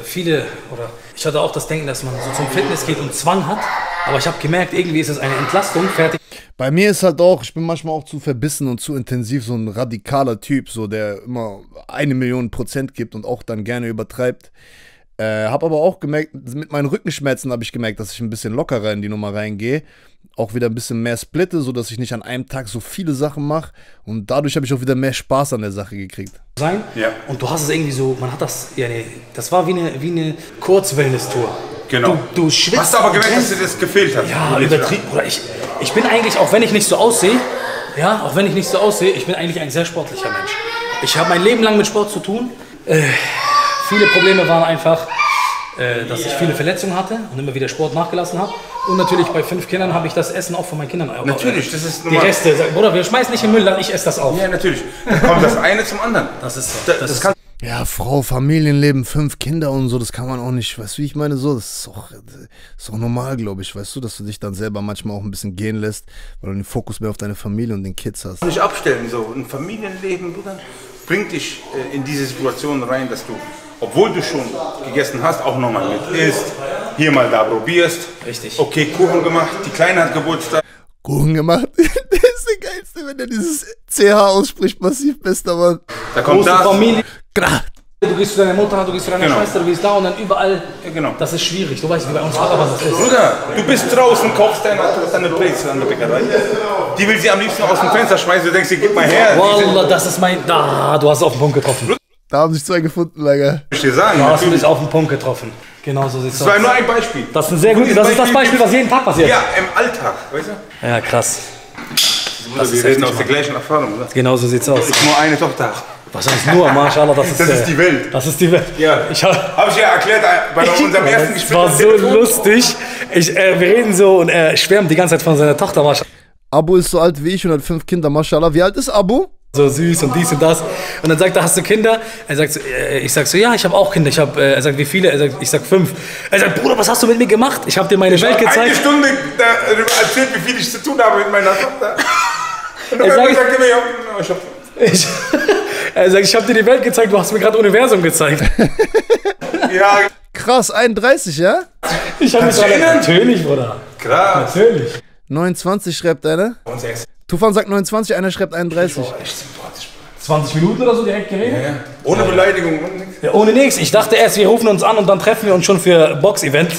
ich hatte auch das Denken, dass man so zum Fitness geht und Zwang hat, aber ich habe gemerkt, irgendwie ist es eine Entlastung, fertig. Bei mir ist halt auch, ich bin manchmal auch zu verbissen und zu intensiv, so ein radikaler Typ, so der immer 1.000.000% gibt und auch dann gerne übertreibt. Habe aber auch gemerkt, mit meinen Rückenschmerzen habe ich gemerkt, dass ich ein bisschen lockerer in die Nummer reingehe. Auch wieder ein bisschen mehr splitte, sodass ich nicht an einem Tag so viele Sachen mache. Und dadurch habe ich auch wieder mehr Spaß an der Sache gekriegt. Ja. Und du hast es irgendwie so, man hat das, ja, nee, das war wie eine Kurzwellness-Tour. Genau. Du schwitzt. Hast du aber gemerkt, dass dir das gefehlt hat? Ja, übertrieben. Oder ich bin eigentlich, auch wenn ich nicht so aussehe, ich bin eigentlich ein sehr sportlicher Mensch. Ich habe mein Leben lang mit Sport zu tun. Viele Probleme waren einfach, dass ich viele Verletzungen hatte und immer wieder Sport nachgelassen habe. Und natürlich bei 5 Kindern habe ich das Essen auch von meinen Kindern. Natürlich, das ist die Reste. Bruder, wir schmeißen nicht in den Müll, ich esse das auf. Ja, natürlich. Dann kommt das eine zum anderen. Das ist so. Das kann Ja, Frau, Familienleben, 5 Kinder und so, das kann man auch nicht, weißt du, wie ich meine, so, das ist auch normal, glaube ich, weißt du, dass du dich dann selber manchmal auch ein bisschen gehen lässt, weil du den Fokus mehr auf deine Familie und den Kids hast. nicht abstellen. So. Ein Familienleben, Bruder, bringt dich in diese Situation rein, dass du, obwohl du schon gegessen hast, auch nochmal mit isst, hier mal da probierst. Richtig. Okay, Kuchen gemacht, die Kleine hat Geburtstag. Kuchen gemacht. Der ist der Geilste, wenn er dieses CH ausspricht, Massiv, bester Mann. Da kommt Große das. Familie. Gra. Du gehst zu deiner Mutter, du gehst zu deiner Genau. Schwester, du gehst da und dann überall. Ja, genau. Das ist schwierig. Du weißt, wie bei uns was das ist. Bruder, du bist draußen, kaufst deine Brezel an der Bäckerei. Die will sie am liebsten aus dem Fenster schmeißen. Du denkst, gib mal her. Wallah, das ist mein. Du hast auf den Punkt getroffen. Da haben sich 2 gefunden, Lager. Ich dir sagen, Du hast natürlich. mich auf den Punkt getroffen. Genau so sieht's Das war aus. nur ein Beispiel. Das ist ein sehr gutes. Das ist das Beispiel, was jeden Tag passiert. Ja, im Alltag, weißt du? Ja, krass. Das wir ist reden heftig, aus der Mann. gleichen Erfahrung, oder? Genau so sieht's aus. Ich nur eine Tochter. Was heißt nur, Mashallah, das ist die Welt. Das ist die Welt. Ja. Hab ich ja erklärt bei unserem ersten das Gespräch. war so lustig. Wir reden so und er schwärmt die ganze Zeit von seiner Tochter, Mashallah. Abu ist so alt wie ich und hat 5 Kinder, Mashallah. Wie alt ist Abu? So süß und dies und das. Und dann sagt er, hast du Kinder? Er sagt so, ich sag so, ja, ich habe auch Kinder. Er sagt, wie viele? Ich sag 5. Er sagt, Bruder, was hast du mit mir gemacht? Ich habe dir meine Welt Eine gezeigt. Stunde erzählt, wie viel ich zu tun habe mit meiner Tochter. Und Er dann sagt- sagt er mir, ja, ich hab... Er sagt, ich habe dir die Welt gezeigt, du hast mir gerade Universum gezeigt. Ja, Krass, 31, ja? Ich habe mich du erinnern? Natürlich, Bruder. krass. Natürlich. 29 schreibt einer. Tufan sagt 29, einer schreibt 31. 20 Minuten oder so direkt geredet? Ohne Beleidigung und nichts. Ja, ohne nichts. Ich dachte erst, wir rufen uns an und dann treffen wir uns schon für Box-Event.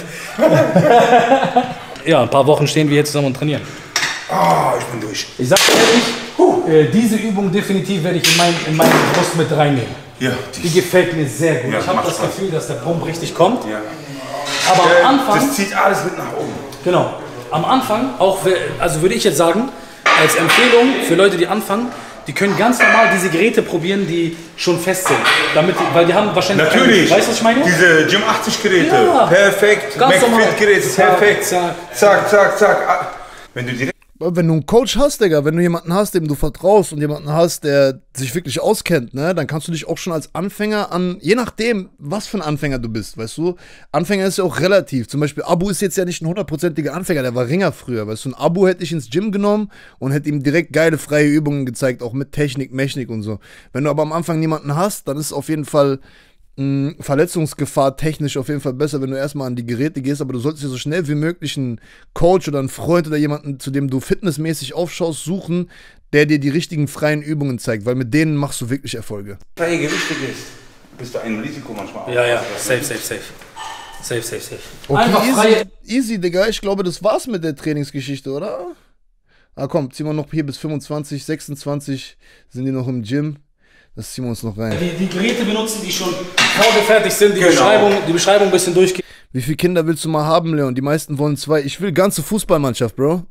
Ja, ein paar Wochen stehen wir hier zusammen und trainieren. Ah, ich bin durch. Ich sag ehrlich, diese Übung definitiv werde ich in meine Brust mit reinnehmen. Ja, Die gefällt mir sehr gut. Ja, Ich habe macht das Spaß. Gefühl, dass der Pump richtig kommt. ja. Aber am Anfang, Das zieht alles mit nach oben. genau, am Anfang, auch, also würde ich jetzt sagen, als Empfehlung für Leute, die anfangen, die können ganz normal diese Geräte probieren, die schon fest sind. Weil die haben wahrscheinlich... Natürlich. Weißt du, was ich meine? Diese Gym 80 Geräte. Ja. Perfekt. Ganz normal. McFit Geräte. Perfekt. Zack, zack, zack. Wenn du direkt... Wenn du einen Coach hast, Digga, wenn du jemanden hast, dem du vertraust und jemanden hast, der sich wirklich auskennt, ne, dann kannst du dich auch schon als Anfänger je nachdem, was für ein Anfänger du bist, weißt du, Anfänger ist ja auch relativ, zum Beispiel Abu ist jetzt ja nicht ein 100%iger Anfänger, der war Ringer früher, weißt du, ein Abu hätte ich ins Gym genommen und hätte ihm direkt geile freie Übungen gezeigt, auch mit Technik, Mechnik und so. Wenn du aber am Anfang niemanden hast, dann ist es auf jeden Fall Verletzungsgefahr technisch auf jeden Fall besser, wenn du erstmal an die Geräte gehst, aber du solltest dir so schnell wie möglich einen Coach oder einen Freund oder jemanden, zu dem du fitnessmäßig aufschaust, suchen, der dir die richtigen freien Übungen zeigt, weil mit denen machst du wirklich Erfolge. freie Gewichte gehst, bist du ein Risiko manchmal auch. Ja, safe. Okay, Einfach freie... easy, Digga, ich glaube, das war's mit der Trainingsgeschichte, oder? Ah komm, ziehen wir noch hier bis 25, 26 sind die noch im Gym. Das ziehen wir uns noch rein. Die Geräte benutzen, die schon vorgefertigt sind, die Beschreibung ein bisschen durchgehen. Wie viele Kinder willst du mal haben, Leon? Die meisten wollen 2. Ich will ganze Fußballmannschaft, Bro.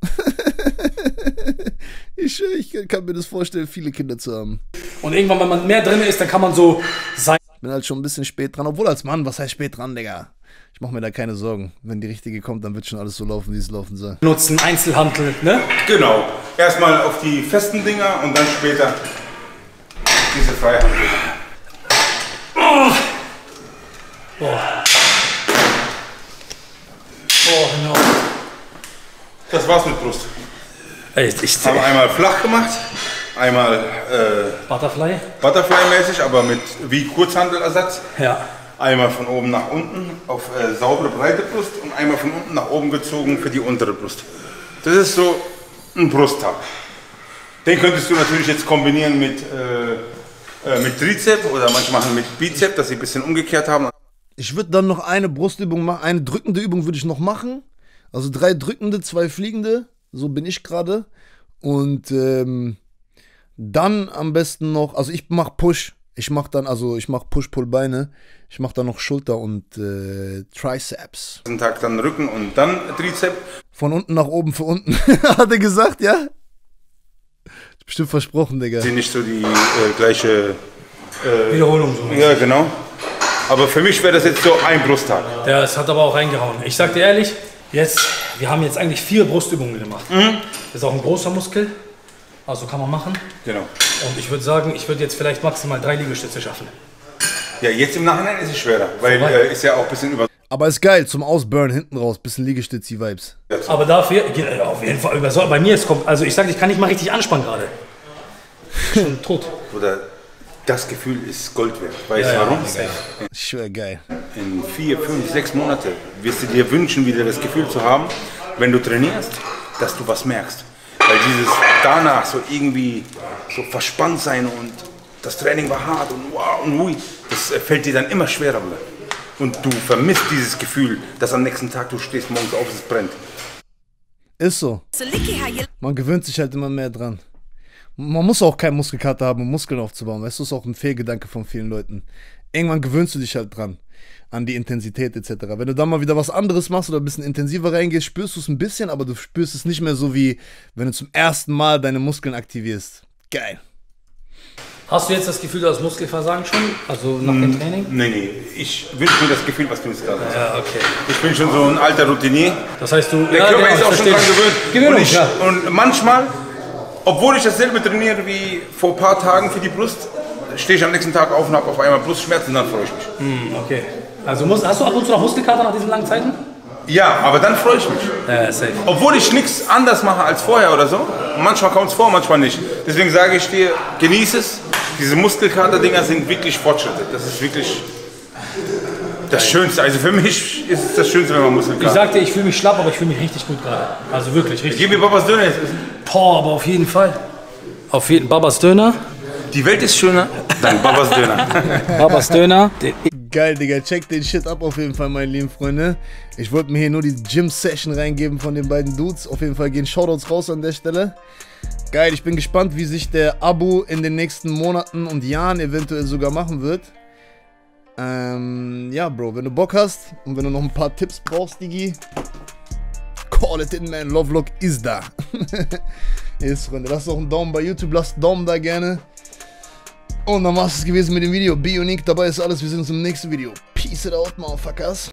Ich kann mir das vorstellen, viele Kinder zu haben. Und irgendwann, wenn man mehr drin ist, dann kann man so sein. Ich bin halt schon ein bisschen spät dran. Obwohl als Mann, was heißt spät dran, Digga? Ich mache mir da keine Sorgen. Wenn die richtige kommt, dann wird schon alles so laufen, wie es laufen soll. Nutzen, Einzelhandel, ne? Genau. Erstmal auf die festen Dinger und dann später diese Freiheit. Boah, genau. Das war's mit Brust. Ey, Haben einmal flach gemacht, einmal Butterfly-mäßig, aber wie Kurzhandelersatz. Ja. Einmal von oben nach unten auf saubere breite Brust und einmal von unten nach oben gezogen für die untere Brust. Das ist so ein Brusttag. Den könntest du natürlich jetzt kombinieren mit Trizep oder manche machen mit Bizep, dass sie ein bisschen umgekehrt haben. Ich würde dann noch eine Brustübung machen, eine drückende Übung würde ich noch machen. Also 3 drückende, 2 fliegende, so bin ich gerade. Und dann am besten noch, also ich mache Push. Ich mache Push-Pull-Beine. Ich mache dann noch Schulter und Triceps. Den Tag dann Rücken und dann Trizep. Von unten nach oben für unten. Hat er gesagt, ja? Bestimmt versprochen, Digga. Sie nicht so die gleiche Wiederholung. So. Ja, genau. Aber für mich wäre das jetzt so ein Brusttag. Das hat aber auch reingehauen. Ich sag dir ehrlich, wir haben jetzt eigentlich 4 Brustübungen gemacht. Das ist auch ein großer Muskel. Also kann man machen. Genau. Und ich würde sagen, ich würde jetzt vielleicht maximal 3 Liegestütze schaffen. Ja, jetzt im Nachhinein ist es schwerer, weil ist ja auch ein bisschen über... Aber ist geil, zum Ausburnen hinten raus, bisschen Liegestützi-Vibes. Aber dafür, auf jeden Fall, bei mir also ich sage, ich kann nicht mal richtig anspannen gerade. Schon tot. Oder das Gefühl ist Gold wert. Weißt du warum? Ich schwör, geil. In 4, 5, 6 Monate wirst du dir wünschen, wieder das Gefühl zu haben, wenn du trainierst, dass du was merkst. Weil dieses danach so irgendwie so verspannt sein und das Training war hart und wow und hui, das fällt dir dann immer schwerer. Und du vermisst dieses Gefühl, dass am nächsten Tag du stehst morgens auf, es brennt. Ist so. Man gewöhnt sich halt immer mehr dran. Man muss auch keinen Muskelkater haben, um Muskeln aufzubauen. Weißt du, das ist auch ein Fehlgedanke von vielen Leuten. Irgendwann gewöhnst du dich halt dran. An die Intensität etc. Wenn du dann mal wieder was anderes machst oder ein bisschen intensiver reingehst, spürst du es ein bisschen, aber du spürst es nicht mehr so wie, wenn du zum ersten Mal deine Muskeln aktivierst. Geil. Hast du jetzt das Gefühl, du hast Muskelversagen schon? Also nach dem Training? Nee. Ich wünsche mir das Gefühl, was du jetzt gerade hast. Ja, okay. Ich bin schon so ein alter Routinier. Das heißt, der Körper ist auch schon dran gewöhnt. Gewöhnung, und manchmal, obwohl ich dasselbe trainiere wie vor ein paar Tagen für die Brust, stehe ich am nächsten Tag auf und habe auf einmal Brustschmerzen, dann freue ich mich. Okay. Also hast du ab und zu noch Muskelkater nach diesen langen Zeiten? Ja, aber dann freue ich mich. Safe. Obwohl ich nichts anders mache als vorher oder so. Und manchmal kommt es vor, manchmal nicht. Deswegen sage ich dir, genieß es. Diese Muskelkater-Dinger sind wirklich Fortschritte. Das ist wirklich das Schönste. Also für mich ist es das Schönste, wenn man Muskelkater hat. Ich sagte, ich fühle mich schlapp, aber ich fühle mich richtig gut gerade. Also wirklich, richtig. Gib mir Babas Döner jetzt. Boah, aber auf jeden Fall. Auf jeden Babas Döner. Die Welt ist schöner, dann Babas Döner. Babas Döner. Geil, Digga. Check den Shit ab auf jeden Fall, meine lieben Freunde. Ich wollte mir hier nur die Gym-Session reingeben von den beiden Dudes. Auf jeden Fall gehen Shoutouts raus an der Stelle. Geil, ich bin gespannt, wie sich der Abu in den nächsten Monaten und Jahren eventuell sogar machen wird. Ja, Bro, wenn du Bock hast und wenn du noch ein paar Tipps brauchst, Digi, call it in, man. Lovelock ist da. Yes, Freunde, lasst auch einen Daumen bei YouTube, lasst einen Daumen da gerne. Und dann war es gewesen mit dem Video. Bionic, dabei ist alles. Wir sehen uns im nächsten Video. Peace it out, motherfuckers.